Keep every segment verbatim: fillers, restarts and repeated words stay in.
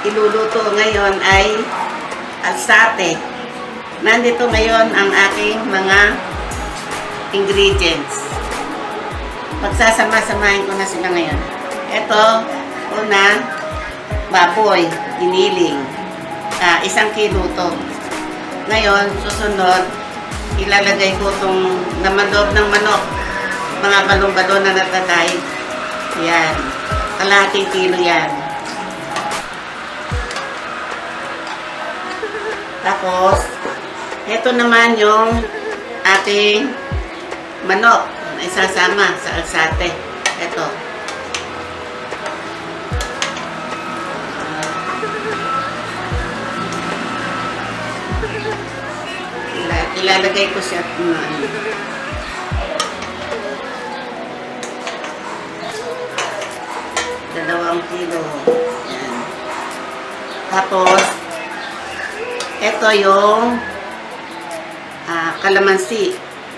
iluluto ngayon ay alsate. Nandito ngayon ang aking mga ingredients. Pagsasama-samahin ko na sila ngayon. Ito, una, baboy, giniling. Ah, isang kilo to. Ngayon, susunod, ilalagay ko itong namandob ng manok. Mga balong-balong na natatay. Yan. Kalahating kilo yan. Tapos, ito naman yung ating manok na isasama sa alsate. Ito. Ilalagay ko siya kung ano. Dalawang kilo. Yan. Tapos, ito yung uh, kalamansi.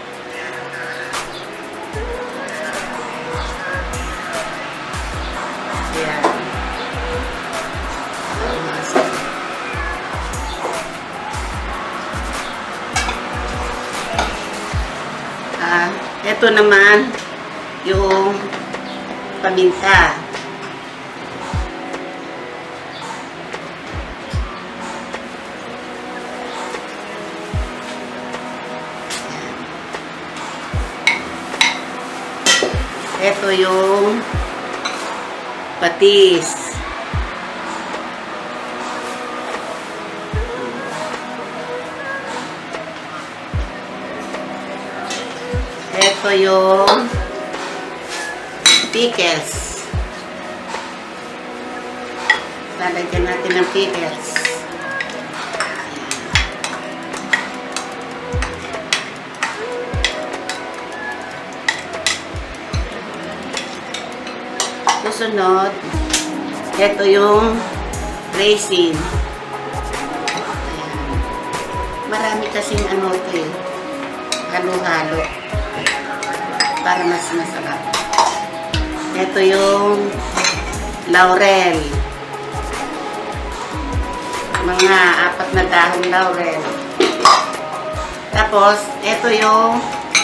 Yan. Kalamansi. Uh, ito naman yung paminta. Ito yung patis. Ito yung pickles. Lalagyan natin ng pickles. Susunod, ito yung raisin. Ayan. Marami kasing ano ito eh, halo-halo para mas masarap. Ito yung laurel. Mga apat na dahon laurel. Tapos, ito yung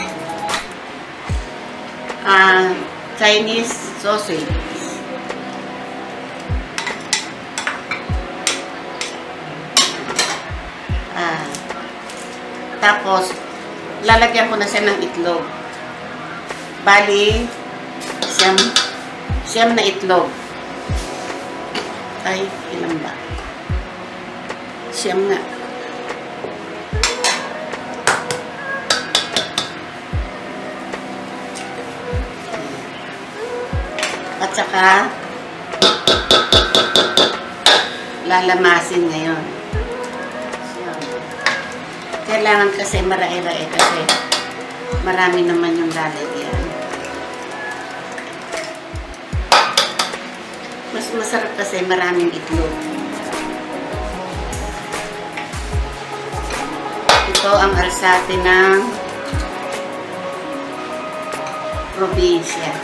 uh, Chinese sausage. Ah. Tapos, lalagyan ko na siya ng itlog. Bali, siyam, siyam na itlog. Ay, ilan ba? Siyam nga. At saka, lalamasin ngayon. Kailangan kasi marai-rai kasi marami naman yung lalagyan. Mas masarap kasi maraming itlog. Ito ang alsate ng probinsya.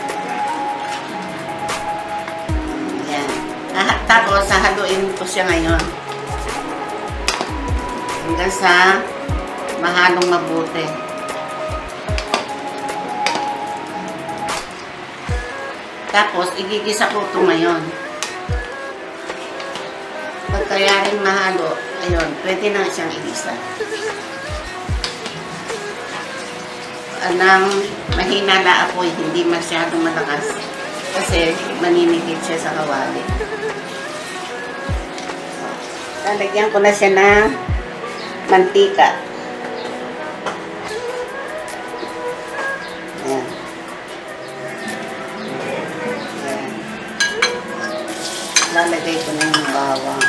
Ayan. Tapos, sahaluin ko siya ngayon. Hanggang sa mahalong mabuti. Tapos, igigisa ko ito ngayon. Pag kaya rin mahalo, ayun, pwede na siyang igisa. Anang mahina na apoy, hindi masyadong malakas. Kasi maninigit siya sa kawali. Lalagyan ko na siya ng mantika. Ayan. Ayan. Lalagay ko na yung bawang.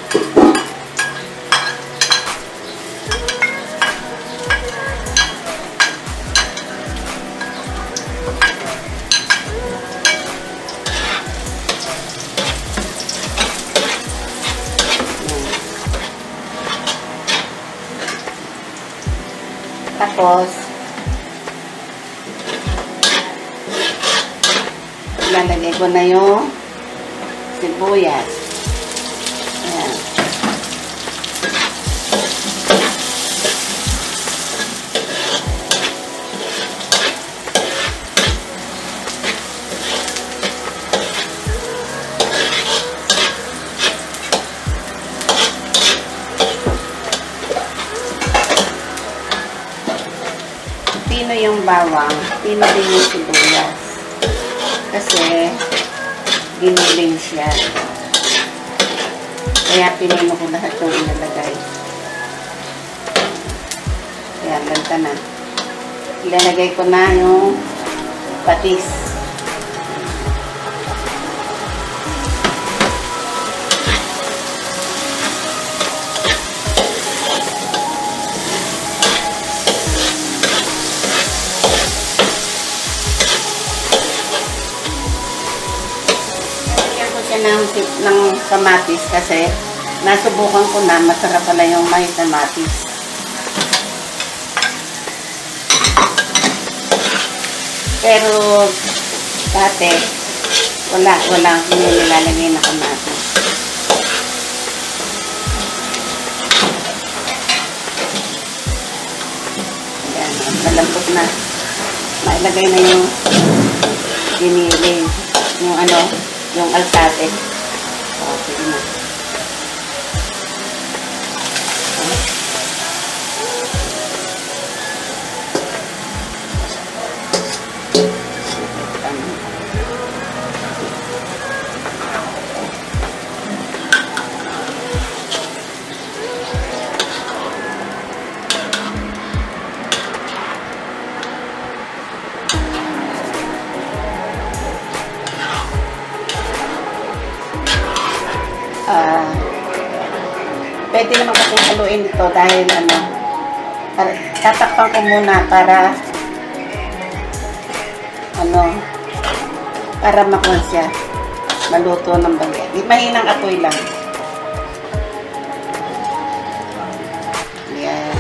Tapos, ilalagay ko na yung sibuyas. Ayan. bawang, tinuloy yung sibuyas. Kasi, ginuling siya. Kaya pinino ko lahat yung inalagay. Kaya, ganda na. Ilalagay ko na yung patis. Ng, ng kamatis kasi nasubukan ko na masarap pala yung may kamatis. Pero dati wala, wala akong nilalagay na kamatis. Ayan, malambot na. Mailagay na yung giniling, yung ano, yung alsate. Okay na. Uh, pwede naman kasing haluin ito dahil ano, tatakpan ko muna para ano, para makuha siya, maluto ng bagay. Mahinang apoy lang. Yan.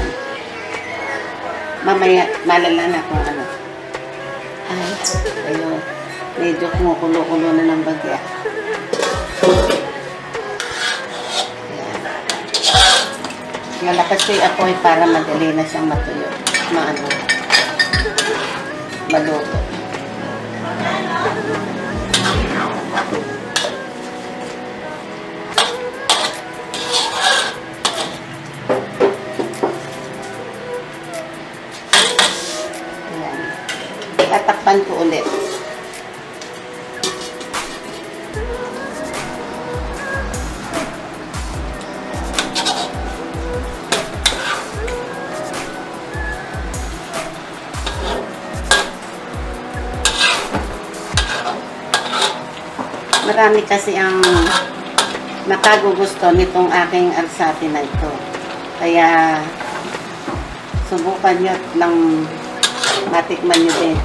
Mamaya malala na kung ano. Ay, ayun. Medyo kumukulo-kulo na ng bagay. Malakas ko yung apoy para madali na siyang matuyo. Maano. Maluto. Ayan. Tatakpan ko ulit. Marami kasi ang nakagugusto nitong aking alsate na ito. Kaya, subukan nyo ng matikman nyo din.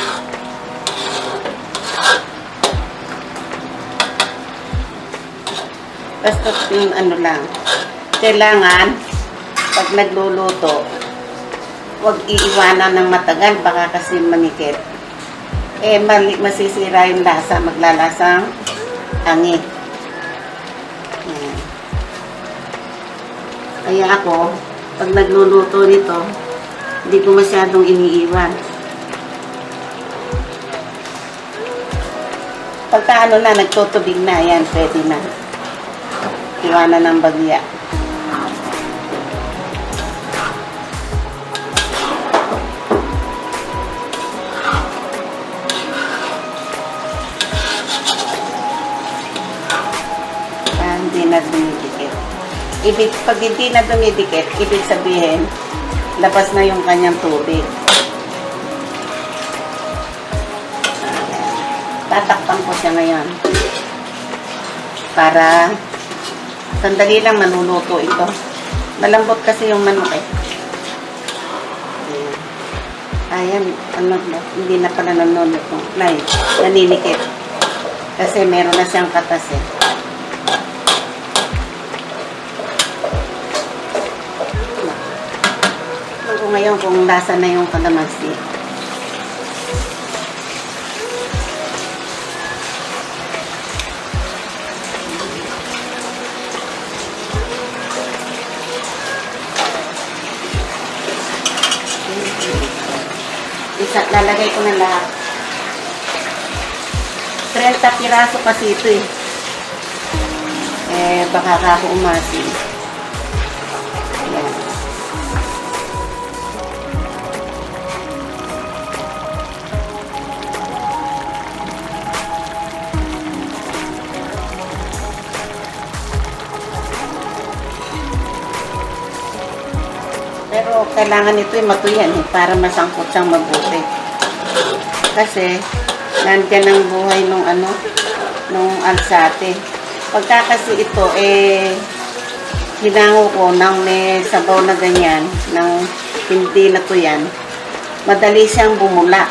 Basta yung ano lang, kailangan, pag nagluluto, huwag iiwanan ng matagal, baka kasi manikit. Eh, masisira yung lasa, maglalasang angin. Ayan. Kaya ako, pag nagluluto nito, hindi ko masyadong iniiwan. Pagka ano na, nagtutubig na, yan, pwede na. Iwanan ng bagya. Hindi na dumidikit. Ibig, pag hindi na dumidikit, ibig sabihin, labas na yung kanyang tubig. Tatakpan ko siya ngayon. Para, sandali lang manuluto ito. Malambot kasi yung manok eh. Ayan, ano, hindi na pala nanuluto. Nay, naninikit. Kasi meron na siyang katas eh. Ngayon kung lasa na yung kalamansi. Isa, lalagay ko na lahat. thirty piraso kasi ito eh. Eh, baka ako umasin. Ayan. kailangan ito ay matuyan eh, para masangkot siyang mabuti. Kasi, nandyan ang buhay nung ano, nung alsate. Pagka kasi ito, eh, hinango ko ng may sabaw na ganyan, ng hindi natuyan, madali siyang bumula.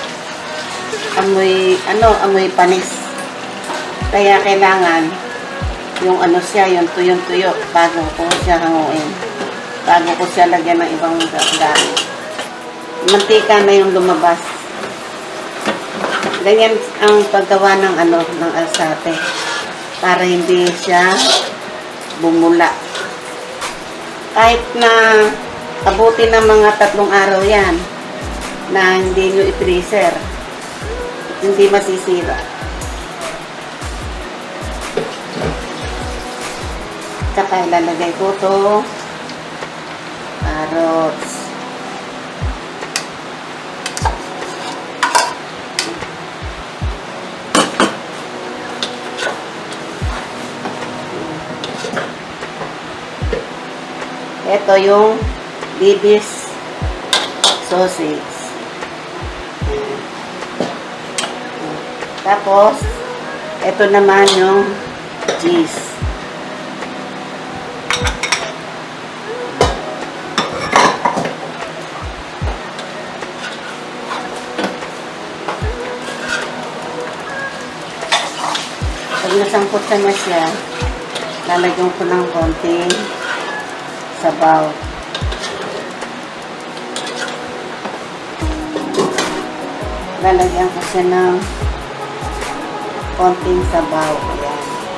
Amoy, ano, amoy panis. Kaya kailangan, yung ano siya, yung tuyong-tuyo, bago ko siya hanguin. Bago ko siya lagyan ng ibang gamit. Mantika na yung lumabas. Ganyan ang paggawa ng ano, ng alsate. Para hindi siya bumula. Kahit na abuti ng mga tatlong araw yan, na hindi nyo i-freezer, hindi masisira. Tsaka ilalagay ko to carrots. Ito yung Bibis sausage. Tapos, ito naman yung cheese. Pag nasangkot na siya, lalagyan ko ng konting sabaw. Lalagyan ko siya ng konting sabaw. Ayan.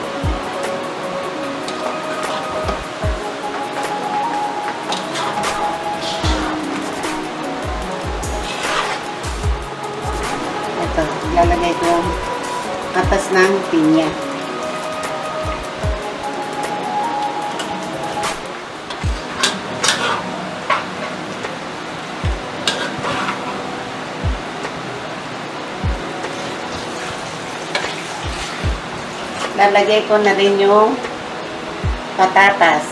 Ito, lalagay ko yung katas ng pinya. Lalagay ko na rin yung patatas.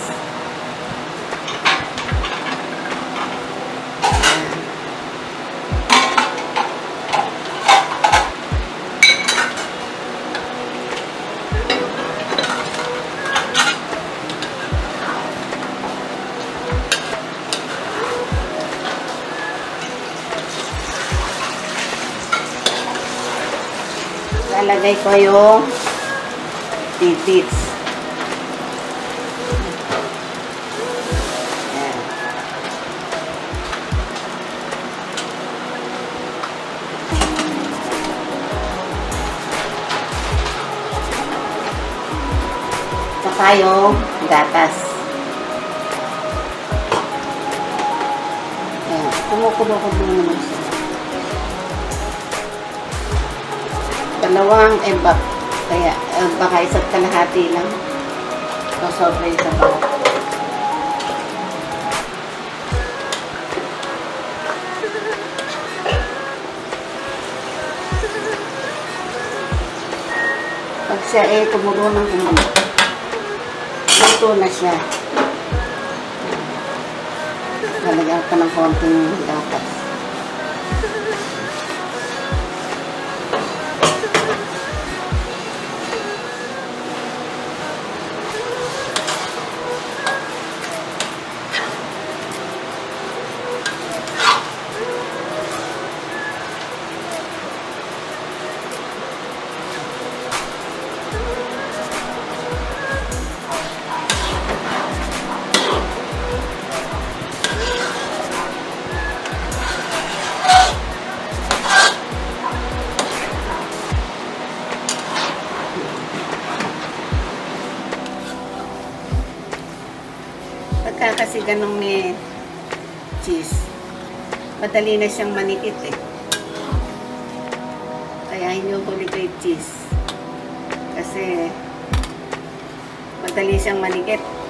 Lalagay ko yung tidbits. Ayan. Saka yung gatas. Ayan. Kumukulo-kulo naman siya. Dalawang embak. Kaya, uh, baka isa't kalahati lang. So, sobrang sabaw. Pag siya eh, kumulo ng kumulo. Luto na siya. Lalagyan ka ng konting gatas. Pagka kasi ganong may cheese, madali na siyang manikit eh. Kaya hinuhuli ko yung cheese. Kasi madali siyang manikit.